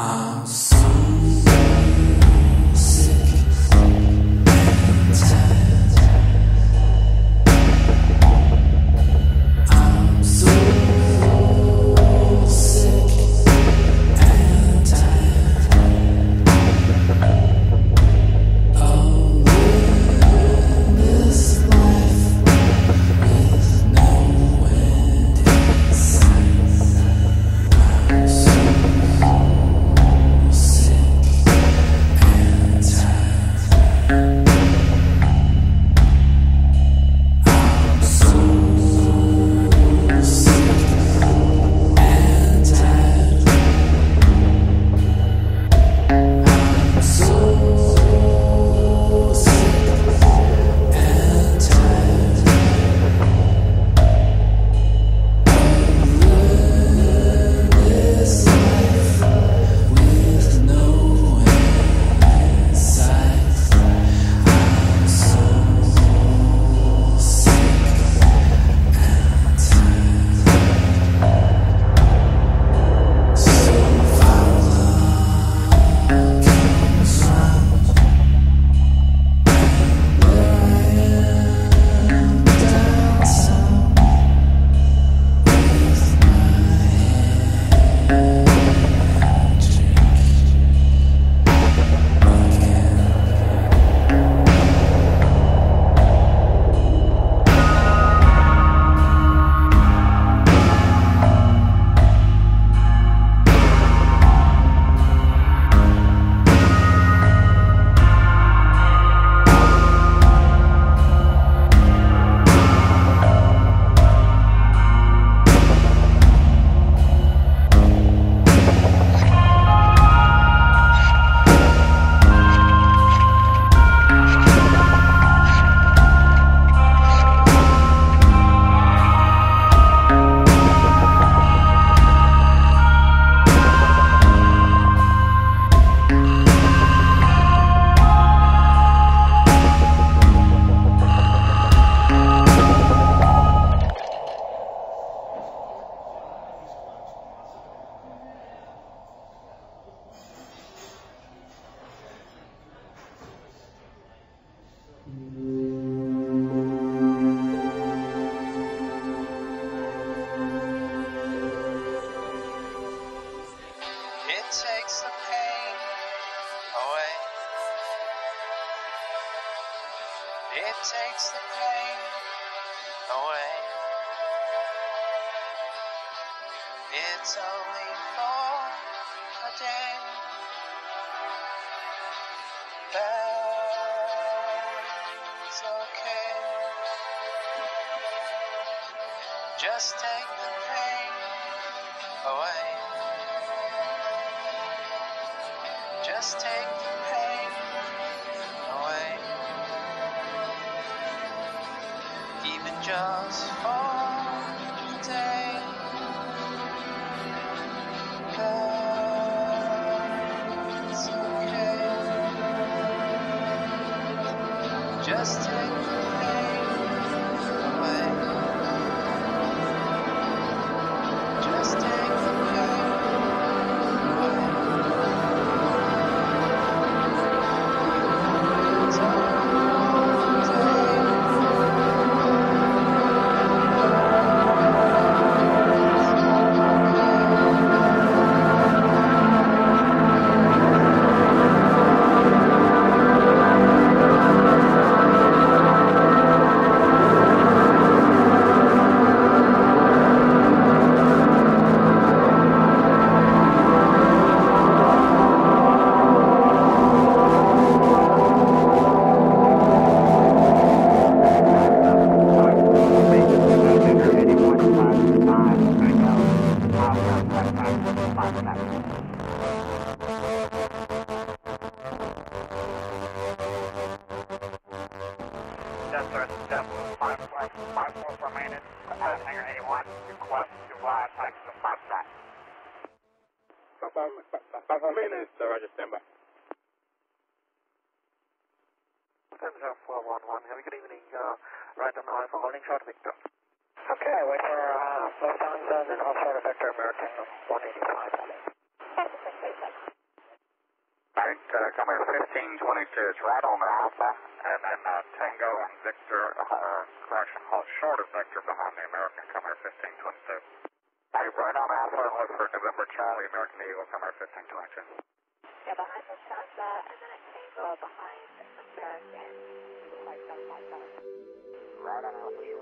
I'm so sick and tired. I'm so sick and tired of living this life with no end in sight. I'm so sick and tired. I'm so sick and tired. I'm so sick and tired of living this life with no end in sight. I'm so sick and tired. So Valhalla comes round, and there I am down south with my head drink again. It takes the pain away. It takes the pain away. It's only for a day. That's okay. Just take the pain away. Just take the pain away. Even just for today. That's okay. Just take the pain away. Just take the pain away. It's all day. Step 5 for maintenance, Hangar 81, request to taxi to 5 track. 5 maintenance, Roger, stand by. 70411, have a good evening, right on the line for holding short Victor. Okay, wait for slow sounds and hold short Vector American 185. Comer 1522 is right on the Alpha, and then Tango and Victor, correction, short of Victor behind the American Comer 1522. Hey, right on Alpha, look for November Charlie, American Eagle, Comer 1522. Yeah, behind the Cessna, and then at Tango behind American 5757. Right on Alpha,